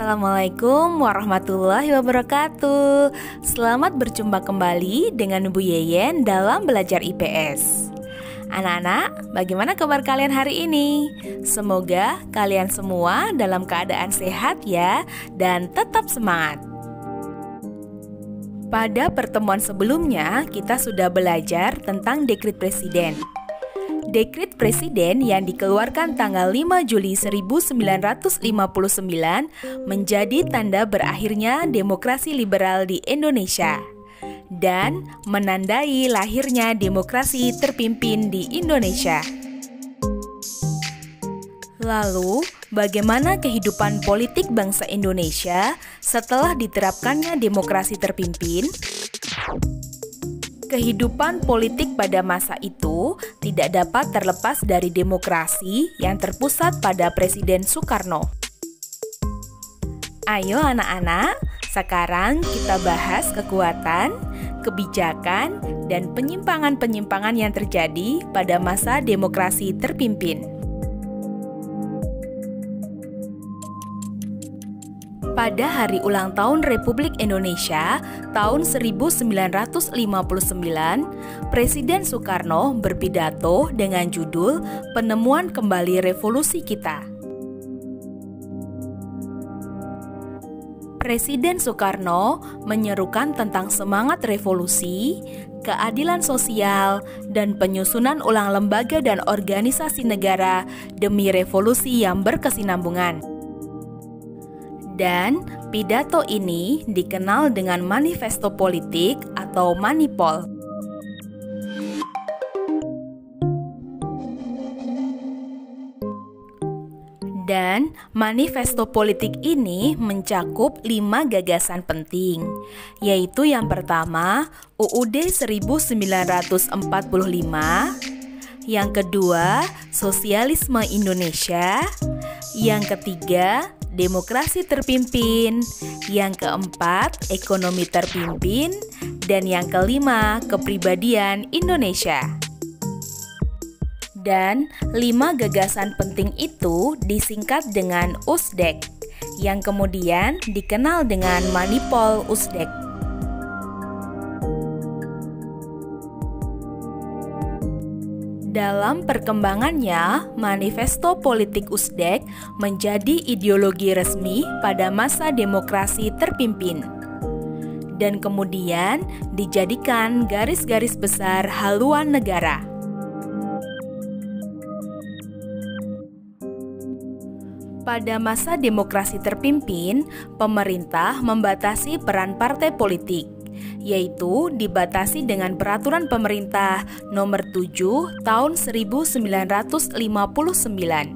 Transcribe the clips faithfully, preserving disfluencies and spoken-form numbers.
Assalamualaikum warahmatullahi wabarakatuh. Selamat berjumpa kembali dengan Bu Yeyen dalam belajar I P S. Anak-anak, bagaimana kabar kalian hari ini? Semoga kalian semua dalam keadaan sehat ya, dan tetap semangat. Pada pertemuan sebelumnya, kita sudah belajar tentang dekret presiden. Dekret Presiden yang dikeluarkan tanggal lima Juli seribu sembilan ratus lima puluh sembilan menjadi tanda berakhirnya demokrasi liberal di Indonesia dan menandai lahirnya demokrasi terpimpin di Indonesia. Lalu, bagaimana kehidupan politik bangsa Indonesia setelah diterapkannya demokrasi terpimpin? Kehidupan politik pada masa itu tidak dapat terlepas dari demokrasi yang terpusat pada Presiden Soekarno. Ayo anak-anak, sekarang kita bahas kekuatan, kebijakan, dan penyimpangan-penyimpangan yang terjadi pada masa demokrasi terpimpin. Pada hari ulang tahun Republik Indonesia tahun seribu sembilan ratus lima puluh sembilan, Presiden Soekarno berpidato dengan judul Penemuan Kembali Revolusi Kita. Presiden Soekarno menyerukan tentang semangat revolusi, keadilan sosial, dan penyusunan ulang lembaga dan organisasi negara demi revolusi yang berkesinambungan. Dan pidato ini dikenal dengan manifesto politik atau Manipol. Dan manifesto politik ini mencakup lima gagasan penting, yaitu yang pertama U U D seribu sembilan ratus empat puluh lima, yang kedua Sosialisme Indonesia, yang ketiga demokrasi terpimpin, yang keempat ekonomi terpimpin, dan yang kelima kepribadian Indonesia. Dan lima gagasan penting itu disingkat dengan U S D E K, yang kemudian dikenal dengan Manipol U S D E K. Dalam perkembangannya, manifesto politik U S D E K menjadi ideologi resmi pada masa demokrasi terpimpin dan kemudian dijadikan garis-garis besar haluan negara. Pada masa demokrasi terpimpin, pemerintah membatasi peran partai politik, yaitu dibatasi dengan Peraturan Pemerintah Nomor tujuh Tahun seribu sembilan ratus lima puluh sembilan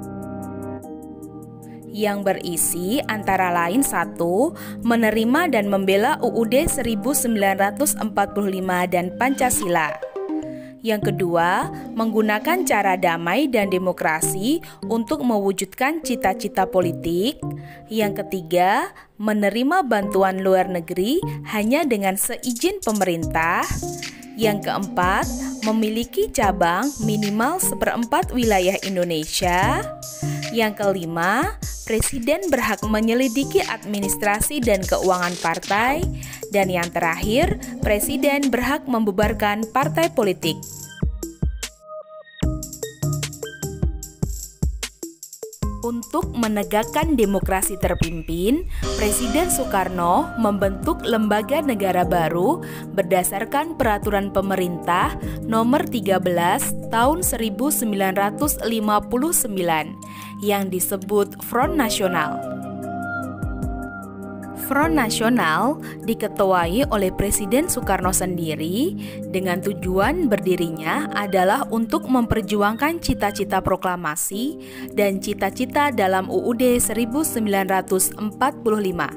yang berisi antara lain satu. Menerima dan membela U U D seribu sembilan ratus empat puluh lima dan Pancasila. Yang kedua, menggunakan cara damai dan demokrasi untuk mewujudkan cita-cita politik. Yang ketiga, menerima bantuan luar negeri hanya dengan seizin pemerintah. Yang keempat, memiliki cabang minimal seperempat wilayah Indonesia. Yang kelima, Presiden berhak menyelidiki administrasi dan keuangan partai. Dan yang terakhir, Presiden berhak membubarkan partai politik. Untuk menegakkan demokrasi terpimpin, Presiden Soekarno membentuk lembaga negara baru berdasarkan Peraturan Pemerintah Nomor tiga belas Tahun seribu sembilan ratus lima puluh sembilan yang disebut Front Nasional. Front Nasional diketuai oleh Presiden Soekarno sendiri dengan tujuan berdirinya adalah untuk memperjuangkan cita-cita proklamasi dan cita-cita dalam U U D seribu sembilan ratus empat puluh lima.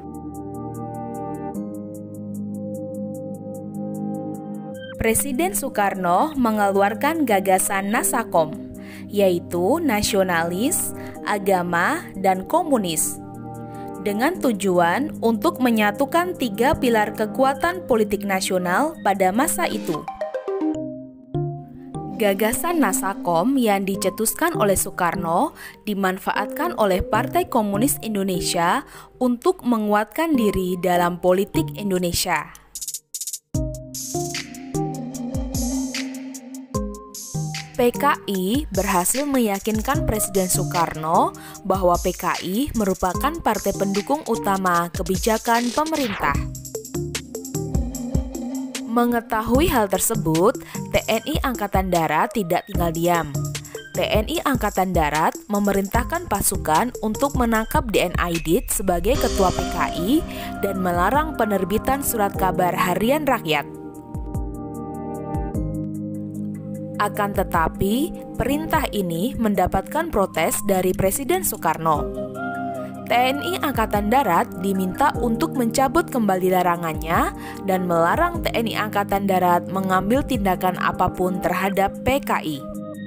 Presiden Soekarno mengeluarkan gagasan Nasakom, yaitu nasionalis, agama, dan komunis, dengan tujuan untuk menyatukan tiga pilar kekuatan politik nasional pada masa itu. Gagasan Nasakom yang dicetuskan oleh Soekarno dimanfaatkan oleh Partai Komunis Indonesia untuk menguatkan diri dalam politik Indonesia. P K I berhasil meyakinkan Presiden Soekarno bahwa P K I merupakan partai pendukung utama kebijakan pemerintah. Mengetahui hal tersebut, T N I Angkatan Darat tidak tinggal diam. T N I Angkatan Darat memerintahkan pasukan untuk menangkap D N Aidit sebagai ketua P K I dan melarang penerbitan surat kabar harian rakyat. Akan tetapi, perintah ini mendapatkan protes dari Presiden Soekarno. T N I Angkatan Darat diminta untuk mencabut kembali larangannya dan melarang T N I Angkatan Darat mengambil tindakan apapun terhadap P K I.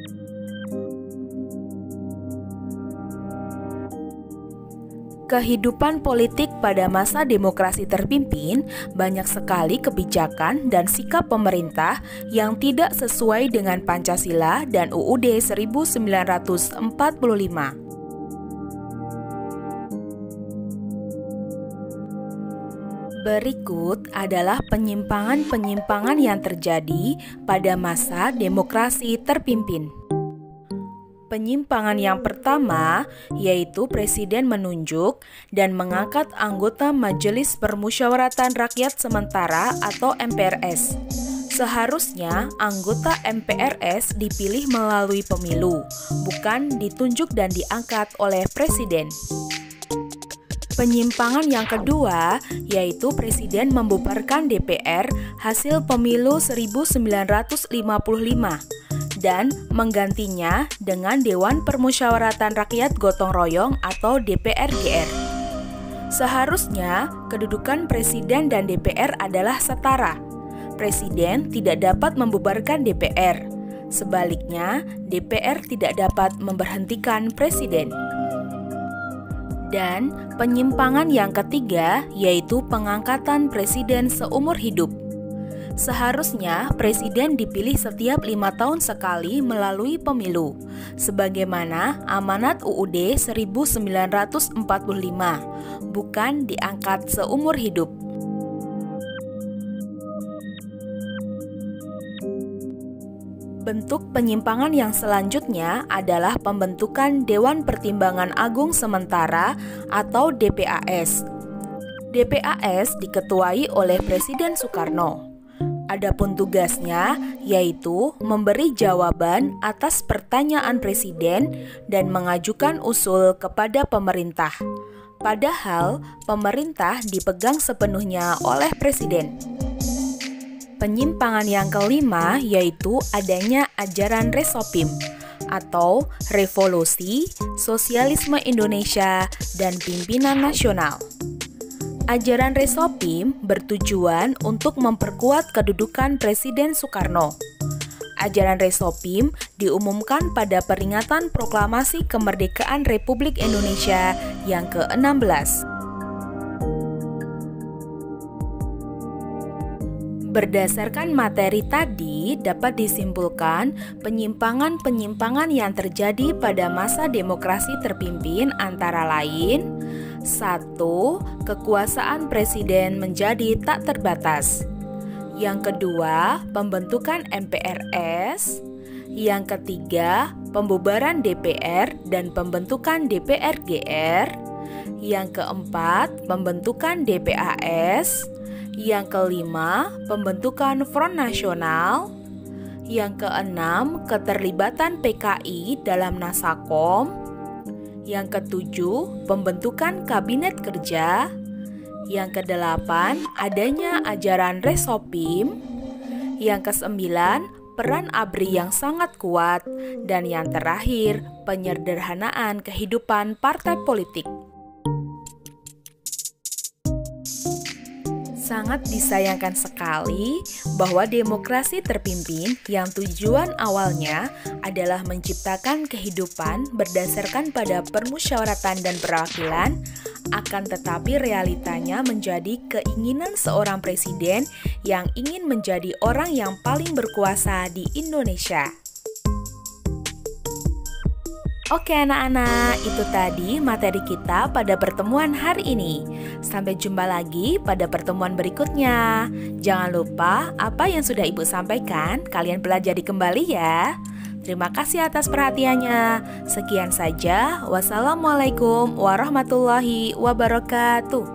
Kehidupan politik pada masa demokrasi terpimpin, banyak sekali kebijakan dan sikap pemerintah yang tidak sesuai dengan Pancasila dan U U D seribu sembilan ratus empat puluh lima. Berikut adalah penyimpangan-penyimpangan yang terjadi pada masa demokrasi terpimpin. Penyimpangan yang pertama yaitu Presiden menunjuk dan mengangkat anggota Majelis Permusyawaratan Rakyat Sementara atau M P R S. Seharusnya anggota M P R S dipilih melalui pemilu, bukan ditunjuk dan diangkat oleh Presiden. Penyimpangan yang kedua yaitu Presiden membubarkan D P R hasil pemilu seribu sembilan ratus lima puluh lima dan menggantinya dengan Dewan Permusyawaratan Rakyat Gotong Royong atau D P R G R. Seharusnya kedudukan Presiden dan D P R adalah setara. Presiden tidak dapat membubarkan D P R. Sebaliknya, D P R tidak dapat memberhentikan Presiden. Dan penyimpangan yang ketiga yaitu pengangkatan presiden seumur hidup. Seharusnya presiden dipilih setiap lima tahun sekali melalui pemilu, sebagaimana amanat U U D seribu sembilan ratus empat puluh lima, bukan diangkat seumur hidup. Bentuk penyimpangan yang selanjutnya adalah pembentukan Dewan Pertimbangan Agung Sementara atau D P A S. D P A S diketuai oleh Presiden Soekarno. Adapun tugasnya yaitu memberi jawaban atas pertanyaan Presiden dan mengajukan usul kepada pemerintah. Padahal pemerintah dipegang sepenuhnya oleh Presiden. Penyimpangan yang kelima yaitu adanya ajaran Resopim atau Revolusi Sosialisme Indonesia dan Pimpinan Nasional. Ajaran Resopim bertujuan untuk memperkuat kedudukan Presiden Soekarno. Ajaran Resopim diumumkan pada peringatan Proklamasi Kemerdekaan Republik Indonesia yang ke enam belas. Berdasarkan materi tadi, dapat disimpulkan penyimpangan-penyimpangan yang terjadi pada masa demokrasi terpimpin antara lain: satu. Kekuasaan presiden menjadi tak terbatas. Yang kedua, pembentukan M P R S. Yang ketiga, pembubaran D P R dan pembentukan D P R G R. Yang keempat, pembentukan D P A S. Yang kelima, pembentukan Front Nasional. Yang keenam, keterlibatan P K I dalam Nasakom. Yang ketujuh, pembentukan Kabinet Kerja. Yang kedelapan, adanya ajaran Resopim. Yang kesembilan, peran A B R I yang sangat kuat. Dan yang terakhir, penyederhanaan kehidupan partai politik. Sangat disayangkan sekali bahwa demokrasi terpimpin yang tujuan awalnya adalah menciptakan kehidupan berdasarkan pada permusyawaratan dan perwakilan, akan tetapi realitanya menjadi keinginan seorang presiden yang ingin menjadi orang yang paling berkuasa di Indonesia. Oke anak-anak, itu tadi materi kita pada pertemuan hari ini. Sampai jumpa lagi pada pertemuan berikutnya. Jangan lupa apa yang sudah Ibu sampaikan, kalian pelajari kembali ya. Terima kasih atas perhatiannya. Sekian saja. Wassalamualaikum warahmatullahi wabarakatuh.